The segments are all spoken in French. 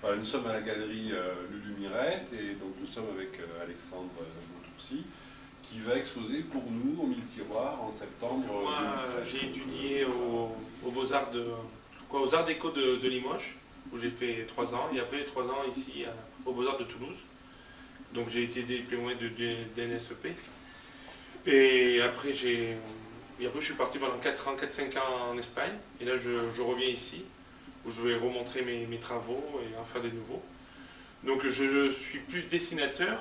Voilà, nous sommes à la galerie Lulu Mirette et donc nous sommes avec Alexandre Moutoursy qui va exposer pour nous au Mille Tiroirs en septembre. Moi, j'ai étudié aux Beaux-Arts aux Arts Déco de Limoges, où j'ai fait 3 ans, et après 3 ans ici aux Beaux-Arts de Toulouse. Donc j'ai été diplômé de NSEP. Et après, je suis parti pendant 4-5 ans en Espagne. Et là, je reviens ici, où je vais remontrer mes travaux et en faire des nouveaux. Donc je suis plus dessinateur.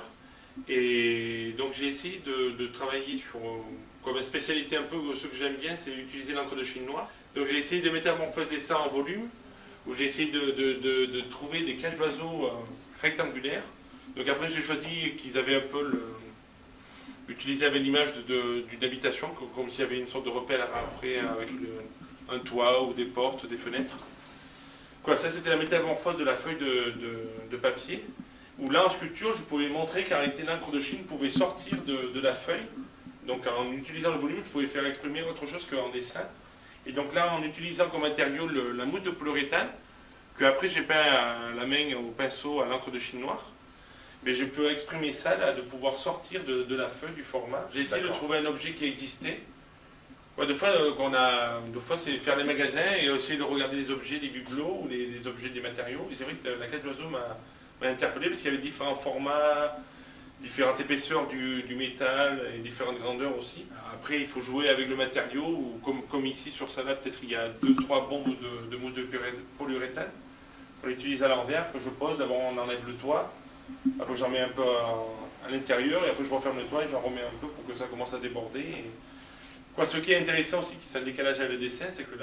Et donc j'ai essayé de travailler sur, comme spécialité un peu, ce que j'aime bien, c'est utiliser l'encre de Chine noire. Donc j'ai essayé de métamorphoser ça en volume, où j'ai essayé de trouver des cages d'oiseaux rectangulaires. Donc après j'ai choisi qu'ils avaient un peu utilisé avec l'image d'une habitation, comme s'il y avait une sorte de repère après avec un toit ou des portes, des fenêtres. Quoi, ça c'était la métamorphose de la feuille de papier. Où là en sculpture je pouvais montrer qu'en réalité l'encre de Chine pouvait sortir de la feuille. Donc en utilisant le volume je pouvais faire exprimer autre chose qu'en dessin. Et donc là en utilisant comme matériau la mousse de polyuréthane, que après j'ai peint à la main au pinceau à l'encre de Chine noire, mais je peux exprimer ça là, de pouvoir sortir de la feuille du format. J'ai essayé de trouver un objet qui existait. Ouais, des fois c'est faire des magasins et essayer de regarder les objets, des bibelots ou les objets des matériaux. Et c'est vrai que la cage d'oiseau m'a interpellé parce qu'il y avait différents formats, différentes épaisseurs du métal et différentes grandeurs aussi. Après, il faut jouer avec le matériau, ou comme ici sur ça là, peut-être il y a 2-3 bombes de mousse de polyuréthane. On l'utilise à l'envers, que je pose, d'abord on enlève le toit, après j'en mets un peu à l'intérieur, et après je referme le toit et j'en remets un peu pour que ça commence à déborder. Ce qui est intéressant aussi, qui c'est le décalage avec le dessin, c'est que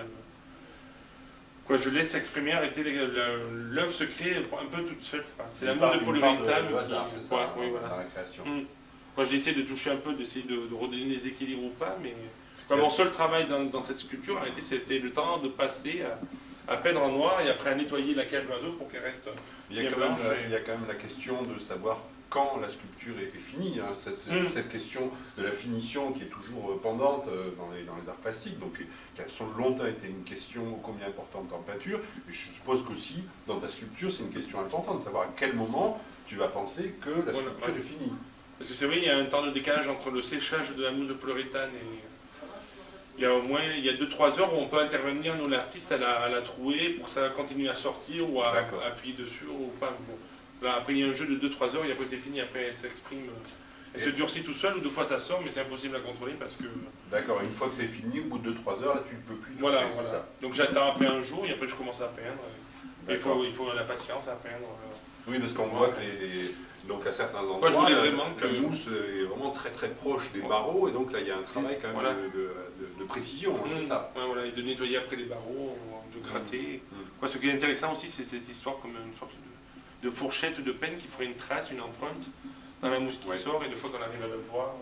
je laisse exprimer, arrêter l'œuvre se crée un peu toute seule. C'est la mousse de polyuréthane. Oui, voilà. La création. J'ai essayé de toucher un peu, d'essayer de redonner les équilibres ou pas, mais mon seul travail dans cette sculpture, en réalité, c'était le temps de passer à peindre en noir et après à nettoyer la cage d'oiseau pour qu'elle reste il y a quand même la question de savoir quand la sculpture est finie, hein. Cette question de la finition qui est toujours pendante dans les arts plastiques, donc qui a longtemps été une question ô combien importante en peinture, et je suppose qu'aussi dans ta sculpture c'est une question importante, de savoir à quel moment tu vas penser que la sculpture est finie. Parce que c'est vrai, il y a un temps de décalage entre le séchage de la mousse de polyuréthane et il y a au moins 2-3 heures où on peut intervenir, nous l'artiste, à la trouer pour que ça continue à sortir ou à appuyer dessus ou pas. Bon. Là, après il y a un jeu de 2-3 heures et après c'est fini, après elle s'exprime, elle se durcit tout seul ou deux fois ça sort, mais c'est impossible à contrôler parce que... D'accord, une fois que c'est fini, au bout de 2-3 heures, là tu ne peux plus voilà. Ça. Donc j'attends après un jour et après je commence à peindre. Il faut la patience à peindre. Oui, parce qu'on voit que donc à certains endroits, la mousse est vraiment très très proche des barreaux, et donc là il y a un travail quand même de précision, c'est ça. Et de nettoyer après les barreaux, de gratter. Ce qui est intéressant aussi, c'est cette histoire comme une sorte de fourchette de peigne qui ferait une trace, une empreinte dans la mousse qui sort, et des fois qu'on arrive à le voir.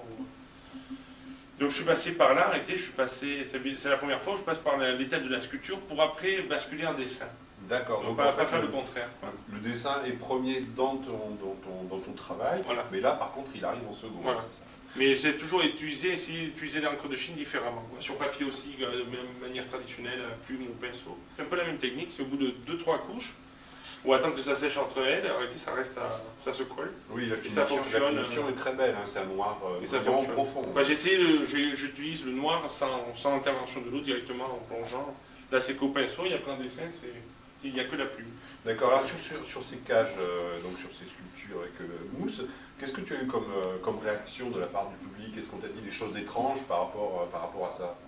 Donc je suis passé par là, c'est la première fois où je passe par l'étape de la sculpture pour après basculer en dessin. D'accord. Donc pas faire le contraire. Le dessin est premier dans ton travail, mais là par contre il arrive en second. Voilà. Mais j'ai toujours essayé d'utiliser l'encre de Chine différemment. Sur papier aussi, de manière traditionnelle, à plume ou pinceau. C'est un peu la même technique, c'est au bout de 2-3 couches, ou attendre que ça sèche entre elles, arrêter, ça se colle. Oui, la finition est très belle, hein, c'est un noir vraiment profond. J'utilise le noir sans intervention de l'eau, directement en plongeant. Là c'est qu'au pinceau, et après en dessin, il n'y a que la plume. D'accord, alors sur ces cages, donc sur ces sculptures avec mousse, qu'est-ce que tu as eu comme réaction de la part du public? Est-ce qu'on t'a dit des choses étranges par rapport à ça?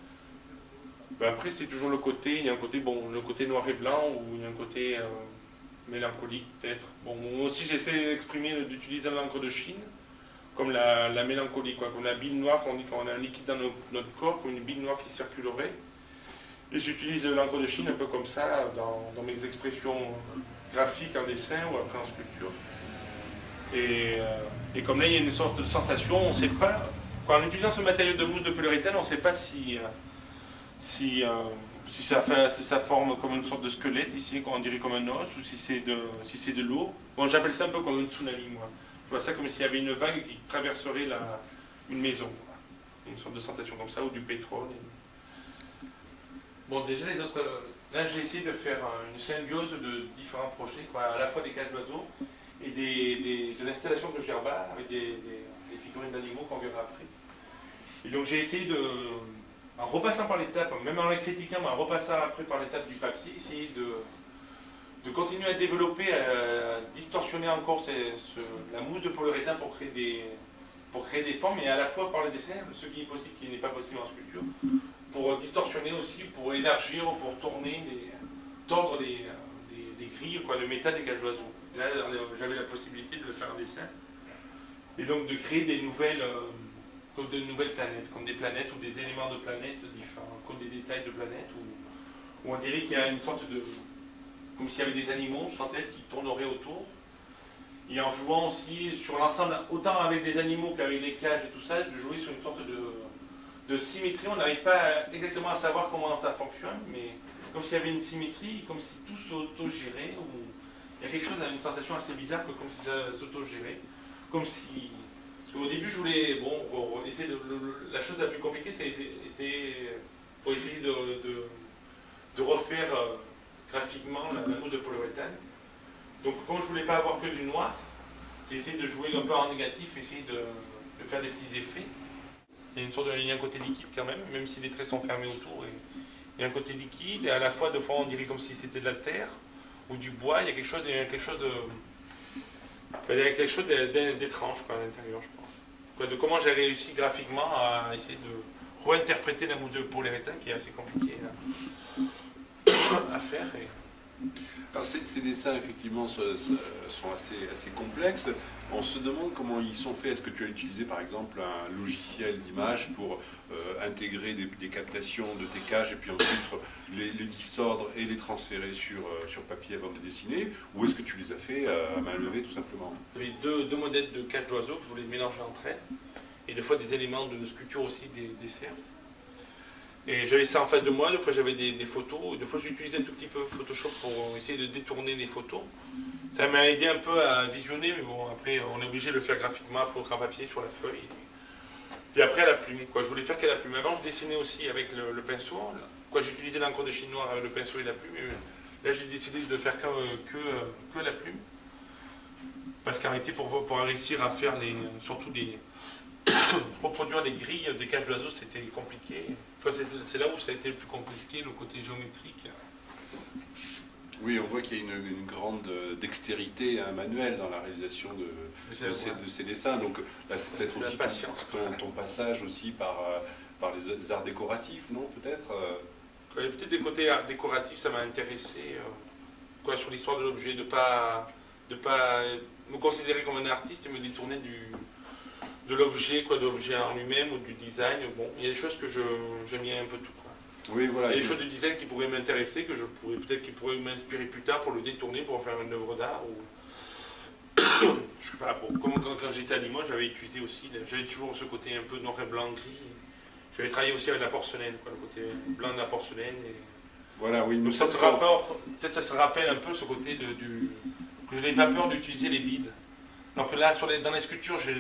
Après c'est toujours le côté le côté noir et blanc, ou il y a un côté mélancolique peut-être. Bon, moi aussi j'essaie d'utiliser l'encre de Chine, comme la mélancolie, comme la bile noire, qu'on dit quand on a un liquide dans notre corps, comme une bile noire qui circulerait. Et j'utilise l'encre de Chine un peu comme ça dans mes expressions graphiques en dessin ou après en sculpture. Et comme là il y a une sorte de sensation, on ne sait pas, en utilisant ce matériau de mousse de polyuréthane, on ne sait pas si ça forme comme une sorte de squelette ici, on dirait comme un os, ou si c'est de l'eau. Bon, j'appelle ça un peu comme un tsunami, moi. Je vois ça comme s'il y avait une vague qui traverserait une maison. Une sorte de sensation comme ça, ou du pétrole. Bon, déjà les autres Là, j'ai essayé de faire une symbiose de différents projets, quoi, à la fois des cages d'oiseaux et de l'installation de gerba avec des figurines d'animaux qu'on verra après. Et donc j'ai essayé de, en repassant par l'étape, même en les critiquant, mais en repassant après par l'étape du papier, essayer de continuer à développer, à distorsionner encore la mousse de polyuréthane pour créer des formes, et à la fois par le dessin, ce qui est possible, qui n'est pas possible en sculpture, pour distorsionner aussi, pour élargir, pour tordre des grilles, quoi, le métal des cages d'oiseaux. Là, j'avais la possibilité de le faire en dessin, et donc de créer des nouvelles planètes, comme des planètes ou des éléments de planètes différents, comme des détails de planètes, où on dirait qu'il y a une sorte de... comme s'il y avait des animaux sans tête qui tourneraient autour. Et en jouant aussi sur l'ensemble, autant avec des animaux qu'avec des cages et tout ça, de jouer sur une sorte de symétrie. On n'arrive pas exactement à savoir comment ça fonctionne, mais comme s'il y avait une symétrie, comme si tout s'auto-gérait. Il y a quelque chose, une sensation assez bizarre, comme si ça s'auto-gérait. Comme si... Parce qu'au début, je voulais... Bon, essayer la chose la plus compliquée, c'était pour essayer de refaire graphiquement la mousse de polyuréthane. Donc, comme je ne voulais pas avoir que du noir, j'ai essayé de jouer un peu en négatif, essayer de faire des petits effets. Il y a un côté liquide quand même si les traits sont fermés autour. Il y a un côté liquide, et à la fois, de fois, on dirait comme si c'était de la terre ou du bois. Il y a quelque chose d'étrange à l'intérieur, je pense. De comment j'ai réussi graphiquement à essayer de réinterpréter la mousse de polyuréthane, qui est assez compliqué à faire. Alors ces dessins effectivement sont assez complexes. On se demande comment ils sont faits. Est-ce que tu as utilisé par exemple un logiciel d'image pour intégrer des captations de tes cages et puis ensuite les distordre et les transférer sur papier avant de dessiner, ou est-ce que tu les as fait à main levée tout simplement? J'avais deux modèles de cages d'oiseaux que je voulais mélanger entre elles, et des fois des éléments de sculpture aussi, des cerfs. Et j'avais ça en face de moi, des fois j'avais des photos, des fois j'utilisais un tout petit peu Photoshop pour essayer de détourner les photos. Ça m'a aidé un peu à visionner, mais bon, après on est obligé de le faire graphiquement, au crayon papier sur la feuille. Et après à la plume, quoi. Je voulais faire qu'à la plume. Avant je dessinais aussi avec le pinceau, j'utilisais l'encre de Chine noire avec le pinceau et la plume, et là j'ai décidé de faire que la plume. Parce qu'en réalité, pour réussir à faire reproduire les grilles des cages d'oiseaux, c'était compliqué. Enfin, c'est là où ça a été le plus compliqué, le côté géométrique. Oui, on voit qu'il y a une grande dextérité manuelle dans la réalisation de ces dessins. Donc là, c'est peut-être aussi ton passage aussi par les arts décoratifs, non? Peut-être Il y a peut-être des côtés arts décoratifs, ça m'a intéressé. Sur l'histoire de l'objet, de pas me considérer comme un artiste et me détourner de l'objet, de l'objet en lui-même ou du design. Bon, il y a des choses que j'aime bien un peu tout. Oui, voilà. Il y a des choses du design qui pourraient m'intéresser, qui pourraient m'inspirer plus tard pour le détourner, pour en faire une œuvre d'art. Je sais pas, comme quand j'étais à Limoges, j'avais utilisé aussi, j'avais toujours ce côté un peu noir et blanc, gris. J'avais travaillé aussi avec la porcelaine, le côté blanc de la porcelaine. Voilà, oui. Donc peut-être ça se rappelle un peu ce côté que je n'ai pas peur d'utiliser les vides. Donc là, dans les sculptures, je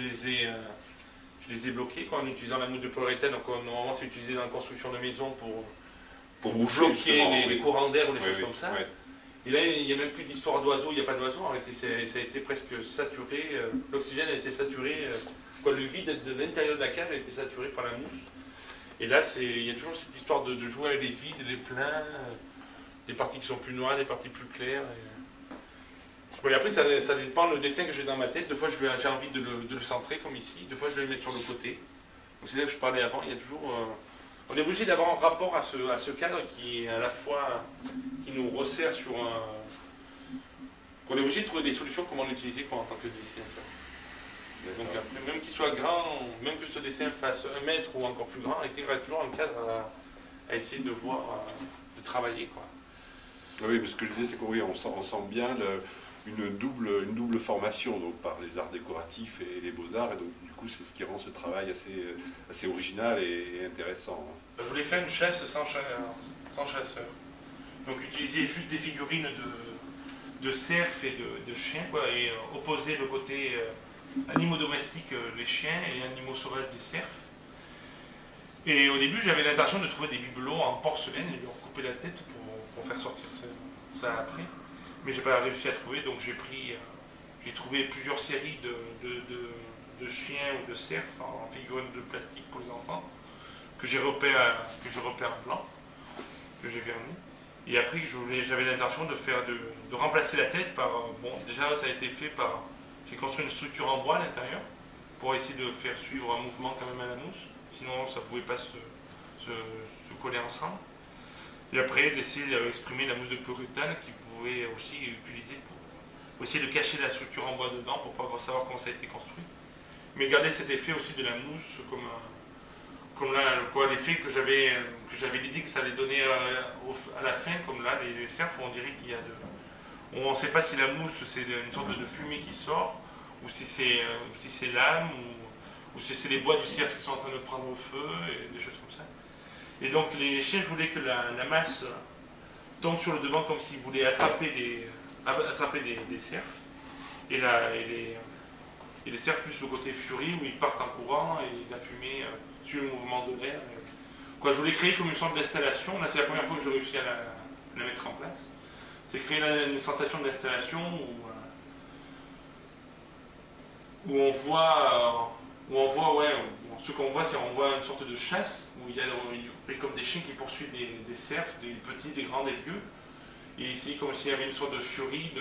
les ai bloqués en utilisant la mousse de polyuréthane. Donc normalement, c'est utilisé dans la construction de maisons pour bloquer les courants d'air ou les choses comme ça. Ouais. Et là, il n'y a même plus d'histoire d'oiseaux, il n'y a pas d'oiseaux. En réalité, ça a été presque saturé. L'oxygène a été saturé. Le vide de l'intérieur de la cage a été saturé par la mousse. Et là, il y a toujours cette histoire de jouer avec les vides, les pleins, des parties qui sont plus noires, des parties plus claires. Et après, ça dépend le dessin que j'ai dans ma tête. Des fois, j'ai envie de le centrer comme ici. Des fois, je vais le mettre sur le côté. Donc, c'est ça que je parlais avant. Il y a toujours... on est obligé d'avoir un rapport à ce cadre qui est à la fois... qui nous resserre sur un... On est obligé de trouver des solutions comment l'utiliser en tant que dessinateur. Donc après, même qu'il soit grand, même que ce dessin fasse 1 mètre ou encore plus grand, il y aura toujours un cadre à essayer de voir, de travailler. Oui, mais ce que je disais, c'est qu'on sent bien une double formation donc, par les arts décoratifs et les beaux-arts, et donc du coup c'est ce qui rend ce travail assez original et intéressant. Je voulais faire une chasse sans chasseur. Donc utiliser juste des figurines de cerfs et de chiens, et opposer le côté animaux domestiques, les chiens, et animaux sauvages, des cerfs. Et au début, j'avais l'intention de trouver des bibelots en porcelaine et de leur couper la tête pour pour faire sortir ça après. Mais j'ai pas réussi à trouver, donc j'ai trouvé plusieurs séries de chiens ou de cerfs en figurines de plastique pour les enfants, que j'ai repeint blanc, que j'ai verni. Et après, j'avais l'intention de remplacer la tête par, bon, déjà ça a été fait par, j'ai construit une structure en bois à l'intérieur, pour essayer de faire suivre un mouvement quand même à la mousse, sinon ça ne pouvait pas se coller ensemble. Et après, laisser exprimer la mousse de purutane qui pouvait aussi utiliser pour essayer de cacher la structure en bois dedans pour pouvoir savoir comment ça a été construit. Mais garder cet effet aussi de la mousse comme là, l'effet que j'avais dit que ça allait donner à la fin, comme là, les cerfs, on dirait qu'il y a on ne sait pas si la mousse c'est une sorte de fumée qui sort, ou si c'est l'âme, ou si c'est les bois du cerf qui sont en train de prendre au feu, et des choses comme ça. Et donc les chiens, je voulais que la masse tombe sur le devant comme s'ils voulaient attraper des cerfs, et les cerfs plus le côté furie où ils partent en courant et la fumée suit le mouvement de l'air. Je voulais créer comme une sorte d'installation, là c'est la première fois que j'ai réussi à la mettre en place. C'est créer une sensation d'installation où on voit, ce qu'on voit, c'est qu'on voit une sorte de chasse, où il y a comme des chiens qui poursuivent des cerfs, des petits, des grands, des vieux. Et ici, comme s'il y avait une sorte de furie,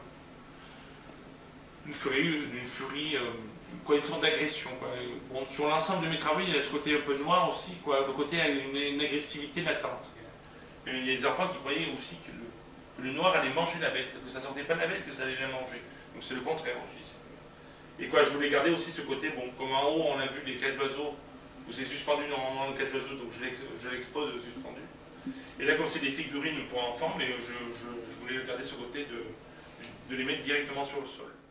une sorte d'agression. Bon, sur l'ensemble de mes travaux, il y a ce côté un peu noir aussi, le côté a une agressivité latente. Et il y a des enfants qui croyaient aussi que le noir allait manger la bête, que ça ne sortait pas de la bête, que ça allait la manger. Donc c'est le contraire aussi. Et je voulais garder aussi ce côté, bon, comme en haut on a vu les cages d'oiseaux, où c'est suspendu dans le cage d'oiseaux, donc je l'expose suspendu. Et là, comme c'est des figurines pour enfants, mais je voulais garder ce côté de les mettre directement sur le sol.